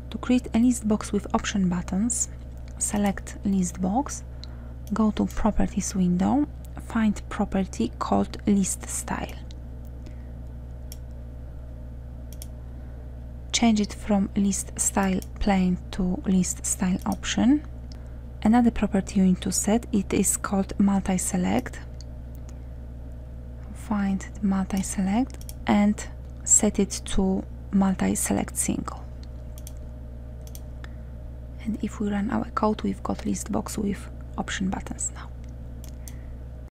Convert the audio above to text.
To create a list box with option buttons, select List Box, go to Properties window, find property called List Style. Change it from List Style Plain to List Style Option. Another property you need to set, it is called Multi-Select. Find the Multi-Select and set it to Multi-Select Single. And if we run our code, we've got list box with option buttons now.